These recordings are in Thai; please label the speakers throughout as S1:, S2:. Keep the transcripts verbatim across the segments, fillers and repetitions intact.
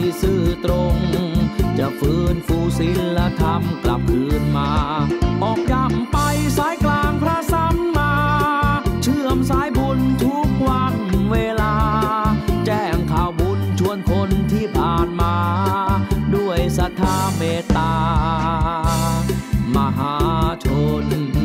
S1: ซื่อตรงจะฟื้นฟูศีลธรรมกลับคืนมาออกย่ำไปสายกลางพระสัมมาเชื่อมสายบุญทุกวันเวลาแจ้งข่าวบุญชวนคนที่ผ่านมาด้วยศรัทธาเมตตามหาชน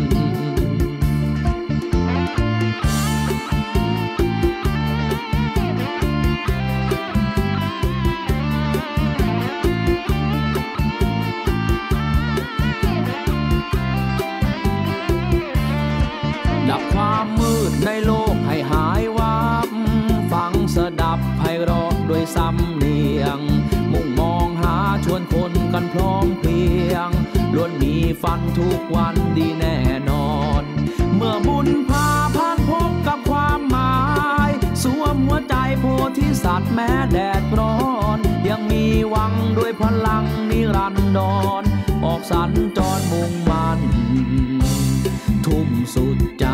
S1: ดับความมืดในโลกให้หายวับฟังสดับไพเราะด้วยสำเนียงมุ่งมองหาชวนคนกันพร้อมเพรียงล้วนมีฝันทุกวันดีแน่นอนเมื่อบุญพาพันพบกับความหมายสวมหัวใจโพธิสัตว์แม้แดดร้อนยังมีหวังด้วยพลังนิรันดรออกสัญจรมุ่งมั่นทุ่มสุดใจ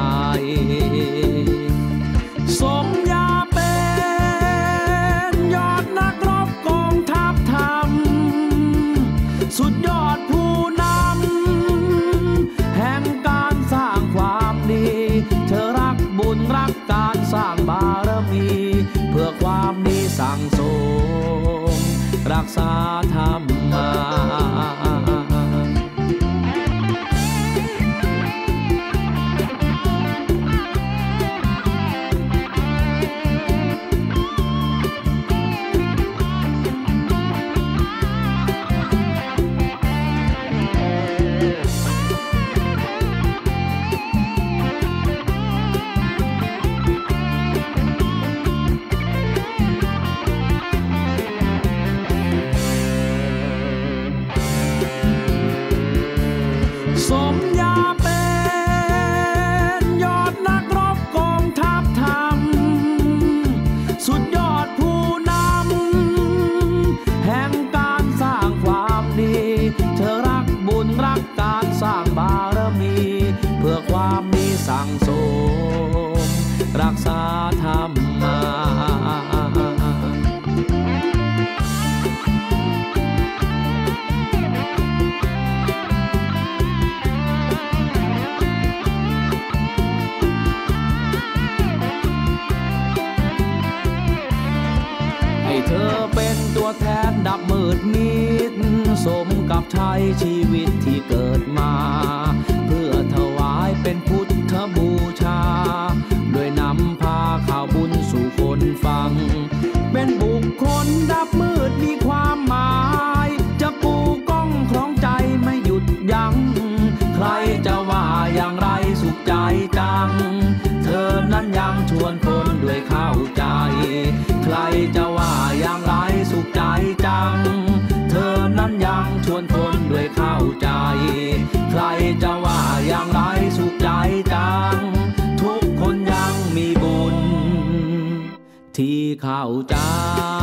S1: สมญาเป็นยอดนักรบกองทัพธรรมสุดยอดผู้นำแห่งการสร้างความดีเธอรักบุญรักการสร้างบารมีเพื่อความดีสั่งสมรักษาธรรมะสมญาเป็นยอดนักรบกองทัพธรรมสุดยอดผู้นำแห่งการสร้างความดีเธอรักบุญรักการสร้างบารมีเพื่อความดีสั่งสมรักษาธรรมะเธอเป็นตัวแทนดับมืดมิดสมกับใช้ชีวิตที่เกิดมาเพื่อถวายเป็นพุทธบูชาโดยนำพาข่าวบุญสู่คนฟังเป็นบุคคลดับมืดมีความหมายจะปูกล้องคล้องใจไม่หยุดยั้งใครจะว่าอย่างไรสุขใจจังเธอนั้นยังชวนคนด้วยเข้าใจใครจะว่าอย่างไรสุขใจจังเธอนั้นยังชวนคนด้วยเข้าใจใครจะว่าอย่างไรสุขใจจังทุกคนยังมีบุญที่เข้าใจ